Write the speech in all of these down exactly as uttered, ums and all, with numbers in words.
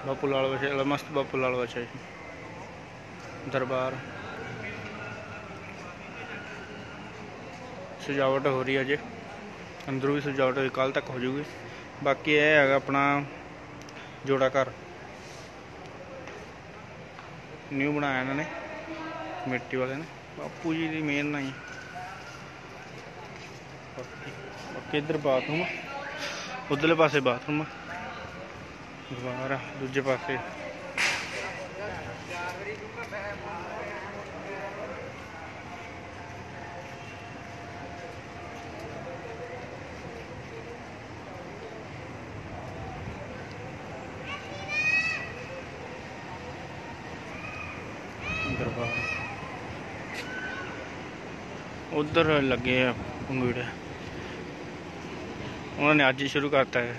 बापू लाल बादशाह मस्त बापू लाल बादशाह दरबार सजावट हो रही है अजे अंदरों भी सजावट कल तक हो जाऊगी। बाकी यह है अपना जोड़ा घर न्यू बनाया इन्होंने कमेटी वाले ने बापू जी की मेहर नहीं। बाकी इधर बाथरूम उधरले पासे बाथरूम दरबार दूजे पासे दरबार उधर लगे है पंगूड़े उन्होंने अज ही शुरू करता है।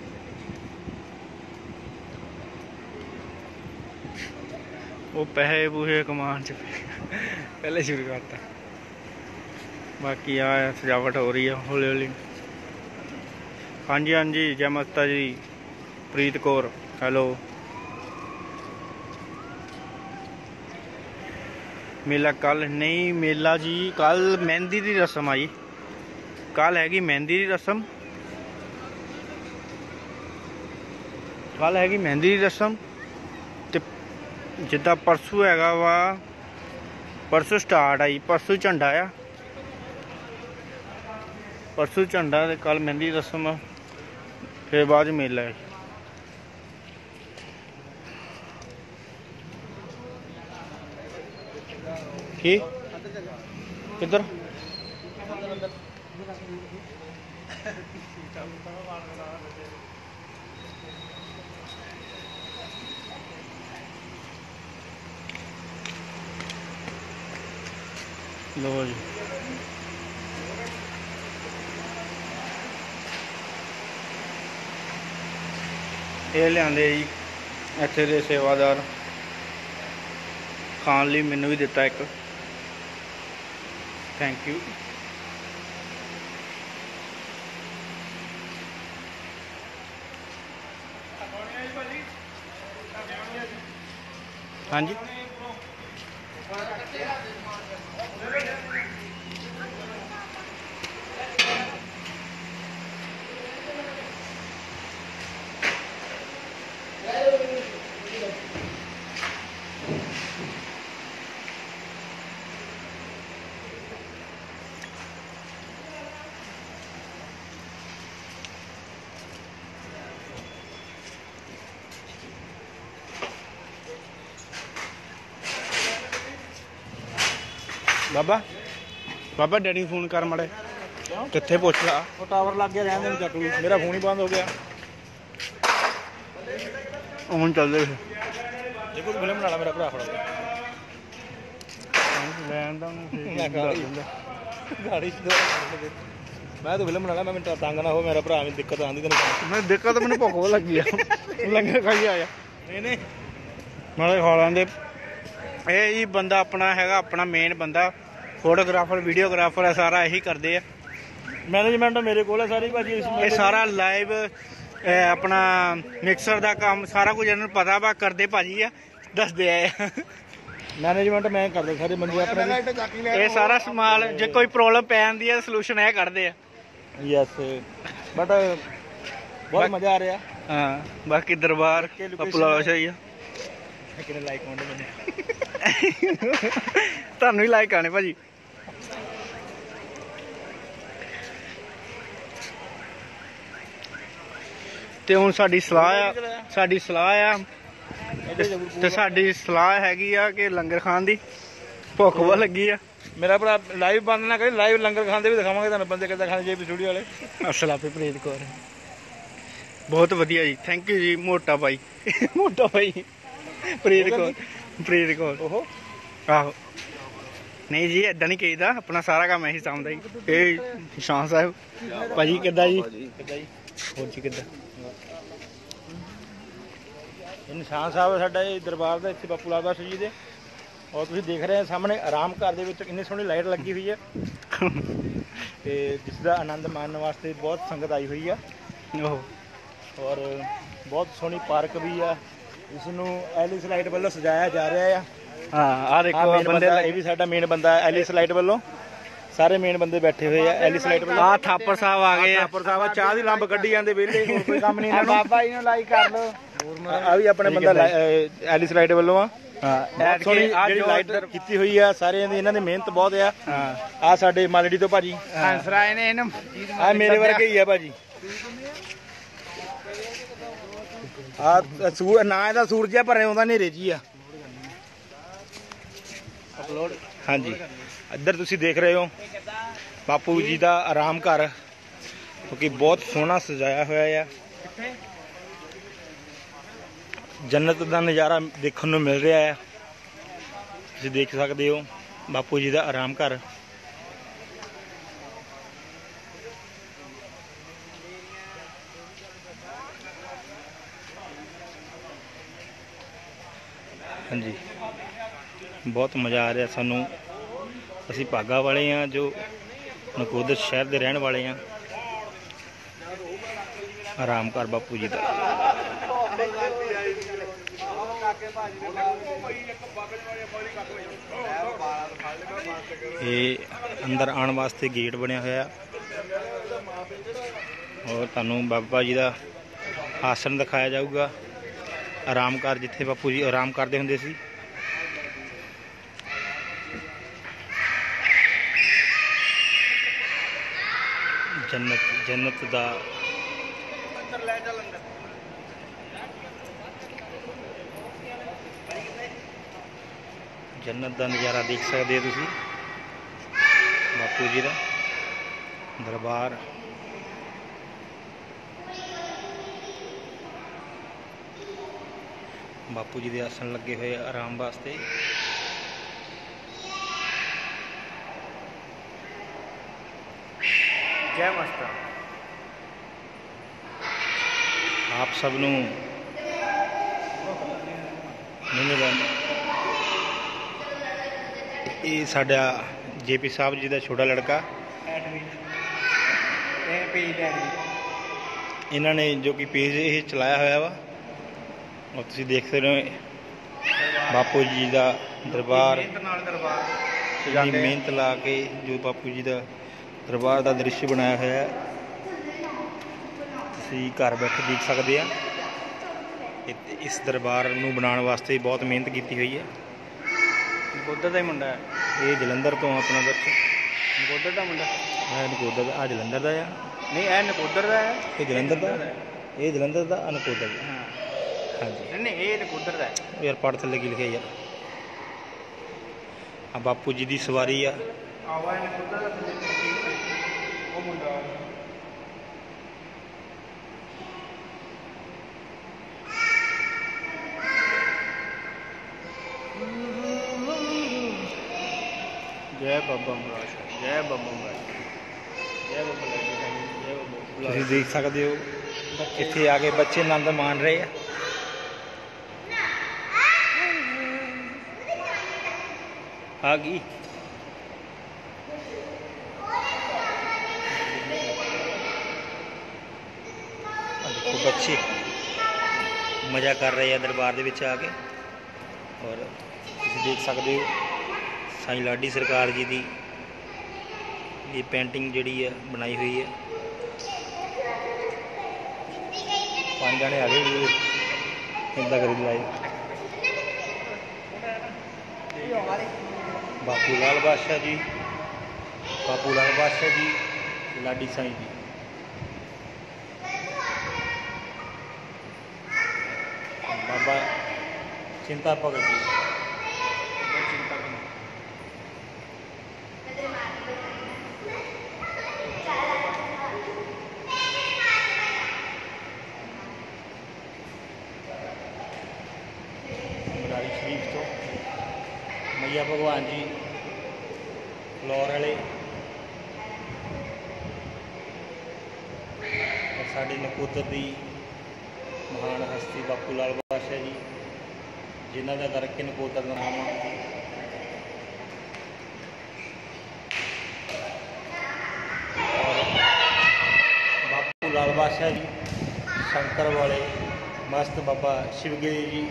वो पैसे पूहे कमान च पहले शुरू करता। बाकी आ सजावट हो रही है हौली हौली। हाँ जी हाँ जी जय माता जी प्रीत कौर हेलो। मेला कल नहीं मेला जी कल मेहंदी की रस्म आई कल हैगी मेहंदी की रस्म कल हैगी मेहंदी की रस्म ते जिदा परसों हैगा वा परसों स्टार्ट आई परसों झंडा आ परसों झंडा ते कल मेहंदी की रस्म फिर बाद मेला है। की किधर लो जी ये लियाते जी इत्थे दे सेवादार खाण लई मैनू भी दिता एक थैंक यू। हाँ जी बाबा बाबा डैडी फोन कर माड़े कित्थे पुछ ला टावर लग गया रहने दे चक्कू मेरा फोन ही बंद हो गया हूँ चलते देखो फिल्म बना मेरा भरा फड़ा गाड़ी मैं तो फिल्म बना मैं तंग ना हो मेरा भरा में दिक्कत आती मैं दिक्कत मैंने भुख बहुत लगी है लंगर खाई आया नहीं नहीं नाले खा लेंगे। ये बंदा अपना हैगा अपना मेन बंदा फोटोग्राफर वीडियोग्राफर है सारा यही करते हैं। मैनेजमेंट मेरे को सारी भाजी ये सारा लाइव अपना मिक्सर का काम सारा कुछ इन्होंने पता वा करते भाजी आ दसते आए मैनेजमेंट मैं करता सारे बंदे अपने ये सारा समान जो कोई प्रॉब्लम पै जाती है सलूशन यह कढ़ते हैं। यस बट बहुत मजा आ रहा। हाँ बाकी दरबार बापू लाल बादशाह ही लाइक ਤੁਹਾਨੂੰ ਹੀ ਲਾਈਕ ਆਣੇ ਭਾਜੀ। ਤੇ ਹੁਣ ਸਾਡੀ ਸਲਾਹ ਆ ਸਾਡੀ ਸਲਾਹ ਆ ਤੇ ਸਾਡੀ ਸਲਾਹ ਹੈਗੀ ਆ ਕਿ ਲੰਗਰ ਖਾਣ ਦੀ ਭੁੱਖ ਬਹੁਤ ਲੱਗੀ ਆ। मेरा भरा लाइव बंद ना करे लाइव लंगर खाते भी दिखावे तुहानू बंदे किद्दां खांदे जे स्टूडियो वाले असलापे प्रीत कौर बहुत वधिया जी थैंक यू जी मोटा भाई मोटा भाई प्रीत कौर प्रीत कौर ओहो आहो नहीं जी इदा नहीं कहीदा अपना सारा काम यही सामदा जी। ए निशान साहब भाजी किद्दां जी किद्दां जी होर जी किद्दां निशान साहब साडा दरबार दा इत्थे बापू लाल बादशाह जी दे और तुसीं देख रहे हैं सामने आराम घर दे विच इन्नी सोहनी लाइट लगी हुई है ते जिसका आनंद मानने वास्ते बहुत संगत आई हुई है और बहुत सोहनी पार्क भी है ਇਸ ਨੂੰ ਐਲਿਸ ਲਾਈਟ ਵੱਲੋਂ ਸਜਾਇਆ ਜਾ ਰਿਹਾ ਆ। ਹਾਂ ਆ ਦੇਖੋ ਬੰਦੇ ਬੰਦੇ ਇਹ ਵੀ ਸਾਡਾ ਮੇਨ ਬੰਦਾ ਐਲਿਸ ਲਾਈਟ ਵੱਲੋਂ, ਸਾਰੇ ਮੇਨ ਬੰਦੇ ਬੈਠੇ ਹੋਏ ਆ ਐਲਿਸ ਲਾਈਟ ਵੱਲੋਂ। ਆ ਥਾਪਰ ਸਾਹਿਬ ਆ ਗਏ ਆ। ਥਾਪਰ ਸਾਹਿਬ ਚਾਹ ਦੀ ਲੰਬ ਕੱਢੀ ਜਾਂਦੇ ਵਿਹਲੇ, ਹੋਰ ਕੋਈ ਕੰਮ ਨਹੀਂ ਇਹਨਾਂ ਨੂੰ। ਬਾਬਾ ਜੀ ਨੂੰ ਲਾਈਕ ਕਰ ਲਓ। ਆ ਵੀ ਆਪਣੇ ਬੰਦਾ ਐਲਿਸ ਲਾਈਟ ਵੱਲੋਂ ਆ। ਹਾਂ ਸੋਹਣੀ ਜਿਹੜੀ ਲਾਈਟ ਕੀਤੀ ਹੋਈ ਆ, ਸਾਰਿਆਂ ਦੀ ਇਹਨਾਂ ਦੀ ਮਿਹਨਤ ਬਹੁਤ ਆ। ਹਾਂ ਆ ਸਾਡੇ ਮਾਲੜੀ ਤੋਂ ਭਾਜੀ ਹੰਸਰਾਏ ਨੇ ਇਹਨੂੰ ਆ ਮੇਰੇ ਵਰਗੇ ਹੀ ਆ ਭਾਜੀ। ਆ ਸੂਰ ਨਾ ਇਹਦਾ ਸੂਰਜ ਆ, ਪਰ ਆਉਂਦਾ ਨੇਰੇ ਜੀ ਆ। ਅਪਲੋਡ ਹਾਂਜੀ, ਇੱਧਰ ਤੁਸੀਂ ਦੇਖ ਰਹੇ ਹੋ ਬਾਪੂ ਜੀ ਦਾ ਆਰਾਮ ਘਰ, ਕਿਉਂਕਿ ਬਹੁਤ ਸੋਹਣਾ ਸਜਾਇਆ ਹੋਇਆ ਆ। ਜੰਨਤ ਦਾ ਨਜ਼ਾਰਾ ਦੇਖਣ ਨੂੰ ਮਿਲ ਰਿਹਾ ਹੈ। ਤੁਸੀਂ ਦੇਖ ਸਕਦੇ ਹੋ ਬਾਪੂ ਜੀ ਦਾ ਆਰਾਮ ਘਰ। ਹਾਂਜੀ, ਬਹੁਤ ਮਜ਼ਾ ਆ ਰਿਹਾ ਸਾਨੂੰ। ਅਸੀਂ ਭਾਗਾ ਵਾਲੇ ਹਾਂ ਜੋ ਨਕੋਦਰ ਸ਼ਹਿਰ ਦੇ ਰਹਿਣ ਵਾਲੇ ਹਾਂ। ਆਰਾਮ ਘਰ ਬਾਪੂ ਜੀ ਦਾ। ਇਹ ਅੰਦਰ ਆਉਣ ਵਾਸਤੇ ਗੇਟ ਬਣਿਆ ਹੋਇਆ, ਔਰ ਤੁਹਾਨੂੰ ਬਾਬਾ ਜੀ ਦਾ ਆਸਣ ਦਿਖਾਇਆ ਜਾਊਗਾ। ਆਰਾਮ ਘਰ ਜਿੱਥੇ ਬਾਪੂ ਜੀ ਆਰਾਮ ਕਰਦੇ ਹੁੰਦੇ ਸੀ। ਜੰਨਤ ਜੰਨਤ ਦਾ ਜੰਨਤ ਦਾ ਨਜ਼ਾਰਾ ਦੇਖ ਸਕਦੇ ਹੋ ਤੁਸੀਂ। ਬਾਪੂ ਜੀ ਦਾ ਦਰਬਾਰ। ਬਾਪੂ ਜੀ ਦੇ ਆਸਣ ਲੱਗੇ ਹੋਏ ਆਰਾਮ ਵਾਸਤੇ। ਜੈ ਮਾਸਟਰ। ਆਪ ਸਭ ਨੂੰ ਮਿਲਣ। ਇਹ ਸਾਡਾ ਜੇਪੀ ਸਾਹਿਬ ਜੀ ਦਾ ਛੋਟਾ ਲੜਕਾ, ਇਹਨਾਂ ਨੇ ਜੋ ਕਿ ਪੇਜ ਇਹ ਚਲਾਇਆ ਹੋਇਆ ਵਾ, ਔਰ ਤੁਸੀਂ ਦੇਖ ਸਕਦੇ ਹੋ ਬਾਪੂ ਜੀ ਦਾ ਦਰਬਾਰ। ਇੰਨੀ ਮਿਹਨਤ ਲਾ ਕੇ ਜੋ ਬਾਪੂ ਜੀ ਦਾ ਦਰਬਾਰ ਦਾ ਦ੍ਰਿਸ਼ ਬਣਾਇਆ ਹੋਇਆ ਹੈ, ਤੁਸੀਂ ਘਰ ਬੈਠੇ ਦੇਖ ਸਕਦੇ ਆ। ਇਸ ਦਰਬਾਰ ਨੂੰ ਬਣਾਉਣ ਵਾਸਤੇ ਬਹੁਤ ਮਿਹਨਤ ਕੀਤੀ ਹੋਈ ਹੈ। ਨਕੋਦਰ ਦਾ ਹੀ ਮੁੰਡਾ ਹੈ ਇਹ ਜਲੰਧਰ ਤੋਂ ਆਪਣਾ ਬੱਚਾ। ਨਕੋਦਰ ਦਾ ਮੁੰਡਾ ਇਹ ਨਕੋਦਰ ਦਾ, ਆ ਜਲੰਧਰ ਦਾ ਆ। ਨਹੀਂ ਇਹ ਨਕੋਦਰ ਦਾ ਹੈ, ਇਹ ਜਲੰਧਰ ਦਾ, ਇਹ ਜਲੰਧਰ ਦਾ, ਆ ਨਕੋਦਰ ਦਾ। ਹਾਂ ਹਾਂਜੀ ਨਹੀਂ ਇਹ ਨਕੋਦਰ ਦਾ ਹੈ ਯਾਰ, ਪੜ੍ਹ ਥੱਲੇ ਕੀ ਲਿਖਿਆ ਯਾਰ। ਆ ਬਾਪੂ ਜੀ ਦੀ ਸਵਾਰੀ ਆ। ਆਵਾ ਨਕੋਦਰ ਦਾ ਉਹ ਮੁੰਡਾ। ਜੈ ਬਾਬਾ ਮਹਾਰਾਜ, ਜੈ ਬਾਬਾ ਮਹਾਰਾਜ, ਜੈ ਬਾਬਾ ਮਹਾਰਾਜ, ਜੈ ਬਾਬਾ। ਤੁਸੀਂ ਦੇਖ ਸਕਦੇ ਹੋ ਇੱਥੇ ਆ ਕੇ ਬੱਚੇ ਆਨੰਦ ਮਾਣ ਰਹੇ ਆ। ਆ ਗਈ ਦੇਖੋ ਬੱਚੇ ਮਜ਼ਾ ਕਰ ਰਹੇ ਆ ਦਰਬਾਰ ਦੇ ਵਿੱਚ ਆ ਕੇ। ਔਰ ਤੁਸੀਂ ਦੇਖ ਸਕਦੇ ਹੋ ਸਾਈਂ ਲਾਡੀ ਸਰਕਾਰ ਜੀ ਦੀ ਇਹ ਪੇਂਟਿੰਗ ਜਿਹੜੀ ਹੈ ਬਣਾਈ ਹੋਈ ਹੈ। ਪੰਜ ਜਾਣੇ ਆ ਗਏ ਜੀ, ਇੱਦਾਂ ਕਰੀ ਲਾਈ। ਬਾਪੂ ਲਾਲ ਬਾਦਸ਼ਾਹ ਜੀ, ਬਾਪੂ ਲਾਲ ਬਾਦਸ਼ਾਹ ਜੀ, ਲਾਡੀ ਸਾਈਂ ਜੀ। ਬਾਬਾ ਚਿੰਤਾ ਭਗਤ ਜੀ। ਮਰਾਰੀ ਸ਼ਰੀਫ ਤੋਂ ਮਈਆ ਭਗਵਾਨ ਜੀ ਫਲੋਰ ਵਾਲੇ, ਸਾਡੇ ਨਕੋਦਰ ਦੀ ਮਹਾਨ ਹਸਤੀ ਬਾਪੂ ਲਾਲ ਬਾਦਸ਼ਾਹ ਜੀ, ਜਿਨ੍ਹਾਂ ਦਾ ਕਰਕੇ ਨਕੋਦਰ ਦਾ ਨਾਮ ਆ। ਬਾਪੂ ਲਾਲ ਬਾਦਸ਼ਾਹ ਜੀ ਸ਼ੰਕਰ ਵਾਲੇ मस्त बाबा शिवगिरी जी।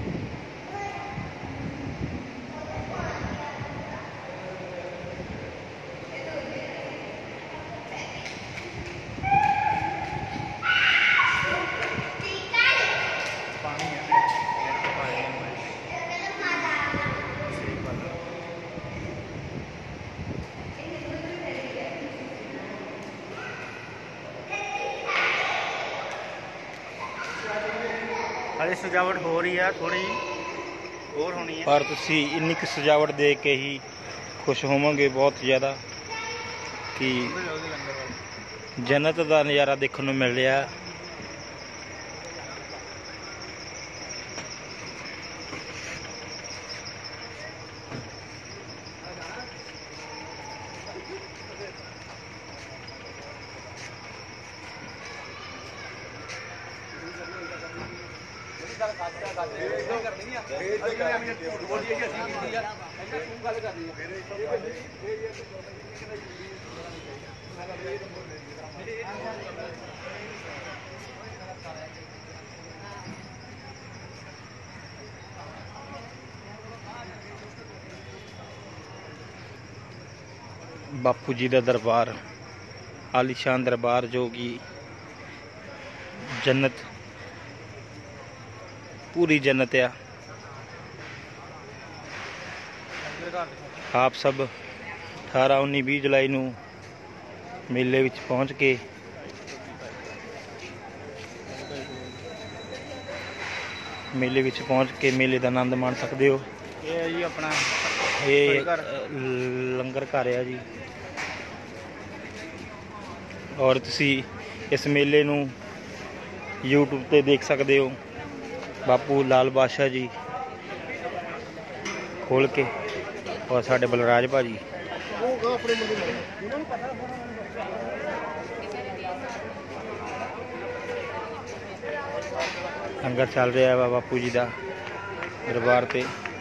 हाले सजावट हो रही है, थोड़ी और होनी है, पर तुसी इन्नी की सजावट देख के ही खुश होवोगे बहुत ज़्यादा कि जन्नत का नज़ारा देखने को मिल रहा। बापू जी का दरबार, आलीशान दरबार जो कि जन्नत, पूरी जन्नत आ। आप सब अठारह उन्नी बीस जुलाई नूं मेले विच पहुँच के मेले विच पहुँच के मेले का आनंद माण सकते हो। ये है जी अपना ये लंगर घर है जी। और तुसी इस मेले नूं यूट्यूब ते देख सकते हो। बापू लाल बादशाह जी खोल के और साडे बलराज भाजी। लंगर चल रहा है बापू जी का दरबार पे।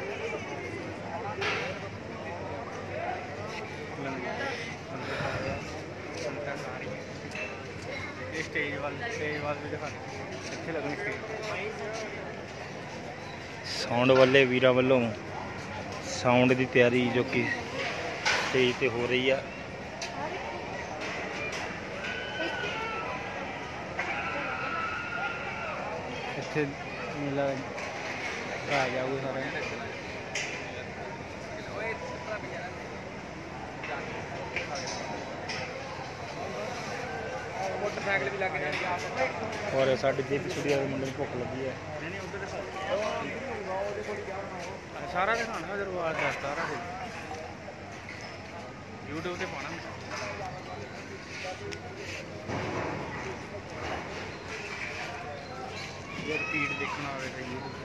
स्टेज वाल स्टेज वाल भी दिखा अच्छे लगने स्टेज। साउंड वाले वीरां वालों साउंड की तैयारी जो कि स्टेज पे हो रही है। इत्थे मेला आ जाओगे सारे। मोटरसाइकिल भी लग जाएगी। और साढ़े जेपी स्टूडियो के मुंडे भुख लगी है। सारा दिखाना दरबार का सारा कुछ यूट्यूब से पाना। ये रिपीट देखना होगा तो यूट्यूब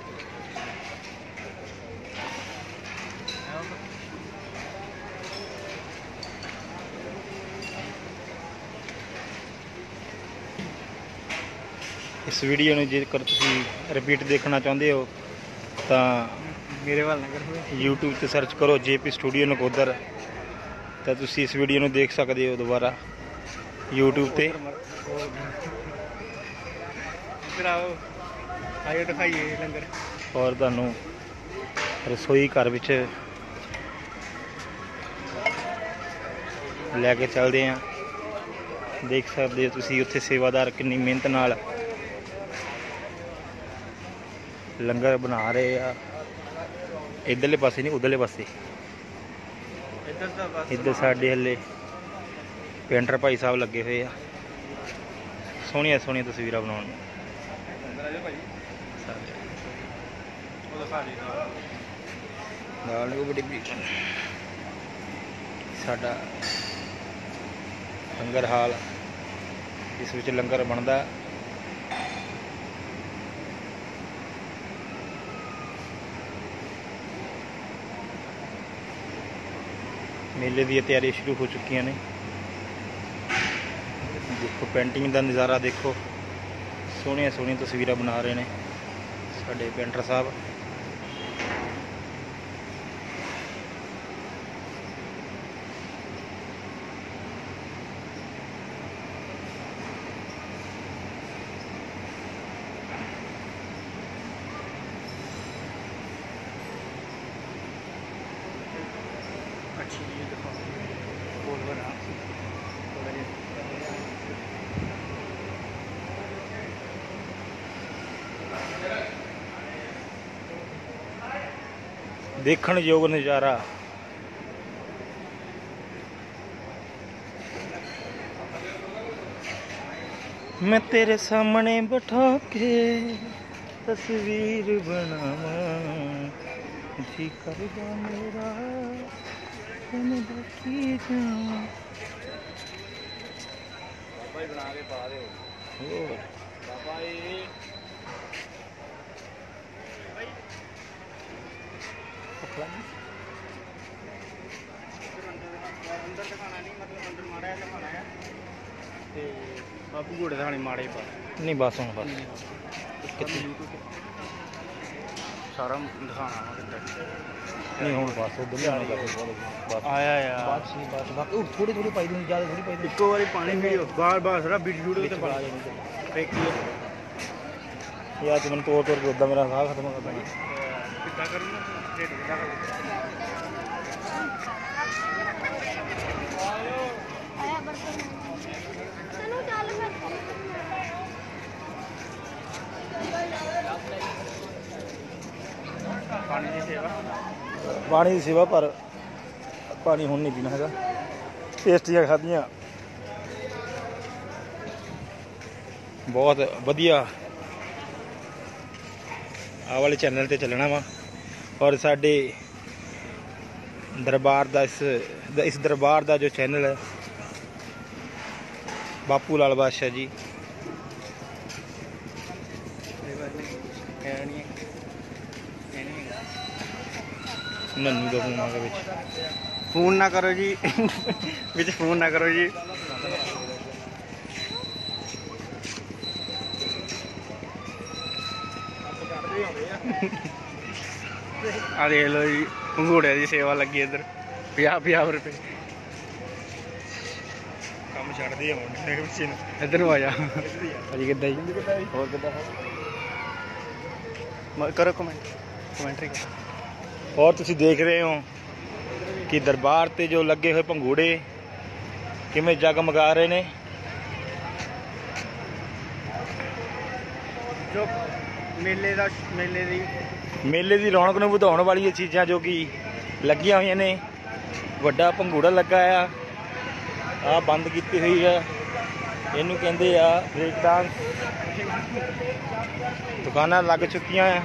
इस वीडियो में जेकर तुसी रिपीट देखना चाहते हो तो मेरे वाल ना करो। यूट्यूब से सर्च करो जेपी स्टूडियो नकोदर, तो तुसी इस वीडियो में देख सकते हो दोबारा यूट्यूब पे। आइए दिखाइए लंगर। और तुहानू रसोई घर विच लैके चलते हैं। देख सकते हो तुसी उत्थे सेवादार कितनी मेहनत नाल लंगर बना रहे आ। इधरले पासे नहीं उधरले पासे इधर साडे हले पेंटर भाई साहब लगे हुए आ सोहनिया सोहनिया तस्वीरां बनाने। दाल भी बड़ी बड़ी साडा लंगर हाल, इस विच लंगर बनता। मेले दी तैयारी शुरू हो चुकी ने। देखो पेंटिंग का नज़ारा देखो, सोहनिया सोहनिया तस्वीरां बना रहे हैं साडे पेंटर साहब। ਦੇਖਣਯੋਗ ਨਜ਼ਾਰਾ। मैं तेरे सामने बैठा के तस्वीर बनावा जी करदा मेरा तैनू देखी जावां। बाबा जी बना के पा दे और बाबा जी अंदर दिखाना नहीं, मतलब अंदर माड़ा है दिखाना है ते बाबू घोड़े दिखाने माड़े पा नहीं बस हूँ बस सारा दिखाना नहीं हूँ बस उधर आया यार बस बस बाकी थोड़ी थोड़ी पाई दूँ, ज़्यादा थोड़ी पाई दूँ। इक्को बारी पानी वीडियो बार बार सारा वीडियो वीडियो ते पा फेंकी यार तू मैंने तोड़ तोड़ के उदा मेरा साह खत्म कर देना कितना करूँगा रेट कितना करूँ पानी की सेवा पानी की सेवा पर पानी हुण नहीं पीना है। टेस्टियां खादियां बहुत वधिया आ वाले चैनल ते चलना वा और साडे दरबार दा इस इस दरबार दा जो चैनल है बापू लाल बादशाह जी नन्नू का फोन आ गया बिच फोन ना करो जी बिच फोन ना करो जी। आ देख लो जी घोड़े की सेवा लगी इधर पंजाह पंजाह रुपये कम छड़ दिए इधर आ जा भाजी कि होर कि करो कमेंट कमेंट्री और तुसी देख रहे हो कि दरबार ते जो लगे हुए भंगूड़े किवें जगमगा रहे ने। जो मेले दा मेले दी मेले दी रौनक नूं वधाउण वाली चीज़ां जो कि लगियां होईयां ने। वड्डा भंगूड़ा लगा आ आ बंद की हुई है इनू कहंदे आ ब्रेक डांस। दुकानां लग चुकियां हैं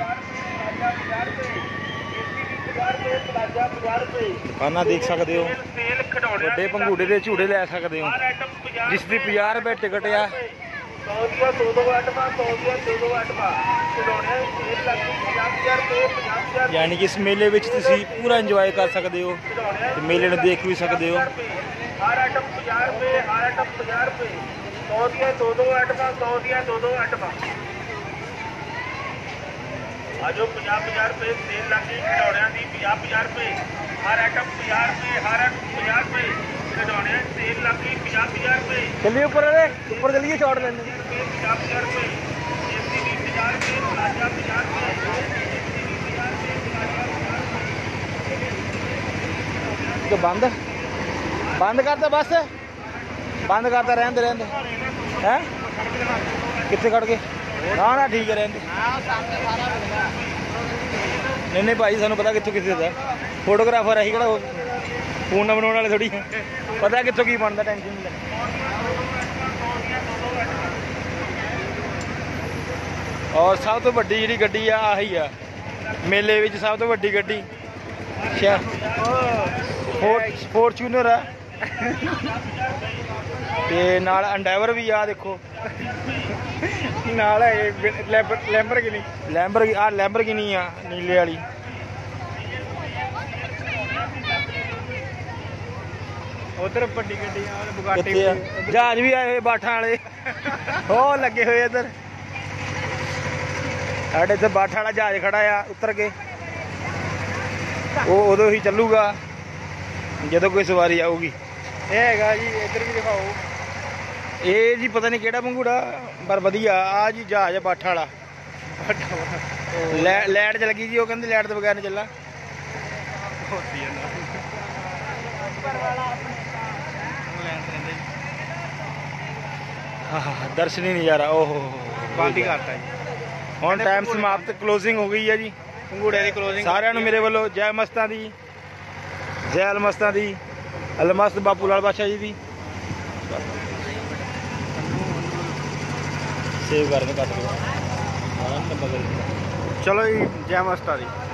दुकाना देख सकते हो वड्डे भंगूड़े के झूड़े लै सकते हो जिसकी पचास रुपए टिकट आ। यानी कि इस मेले में तुसी पूरा इंजॉय कर सकते हो मेले में देख भी सकते हो। हर आइटम पचास रुपए हर आइटम पचास रुपए सौ दिया दो दो आइटमां सौ दिया दो दो आइटमां अजो पचास पचास रुपए सेल लग गई खिडौणियां दी पचास पचास रुपए हर आइटम पचास रुपए हर आइटम पचास रुपए खिडौणियां सेल लग गई पचास पचास रुपए चलिए ऊपर वाले ऊपर चलिए शॉट लेने पचास पचास रुपए एसी भी पचास रुपए प्लाजा पचास रुपए तो बंद बंद करता बस बंद करता रहने रहने हैं कितने कट के ना ना ठीक है रहने नहीं नहीं भाई सानू पता कितों किसी का फोटोग्राफर अं कि फोन ना बनाने वाले थोड़ी पता कितों की बनता टेंशन नहीं। और सब तो वड्डी जी गड्डी आही आ मेले में सब तो वड्डी गड्डी फॉर्चूनर है ते नाल एंडेवर भी आ देखो नाल लैंबरगिनी लैंबर आ लैंबरगिनी आ नीले वाली उधर बड़ी गड्डी जहाज भी आए हुए बाठा वाले हो लगे हुए इधर साढ़े इधर बाठा वाला जहाज खड़ा आ उतर के वो उदों ही चलूगा जो कोई सवारी आऊगी। ये है जी इधर भी दिखाओ ये जी पता नहीं केड़ा भंगूड़ा पर वधिया आ जी जहाज है बाठा वाला लाइट च लगी जी वो कहते लाइट तो बगैर नहीं चलना। दर्शनी नज़ारा ओहो बंद ही करता जी हुण टाइम समाप्त क्लोजिंग हो गई है जी। ਪੰਗੂੜੇ ਦੀ ਕਲੋਜ਼ਿੰਗ ਸਾਰਿਆਂ ਨੂੰ ਮੇਰੇ ਵੱਲੋਂ ਜੈ ਮਸਤਾਂ ਦੀ, ਜੈ ਅਲਮਸਤਾਂ ਦੀ, ਅਲਮਸਤ ਬਾਪੂ ਲਾਲ ਬਾਦਸ਼ਾਹ ਜੀ ਦੀ। ਸੇਵ ਕਰਕੇ ਕੱਟ ਦਿਓ। ਚਲੋ ਜੀ, ਜੈ ਮਸਤਾਂ ਦੀ।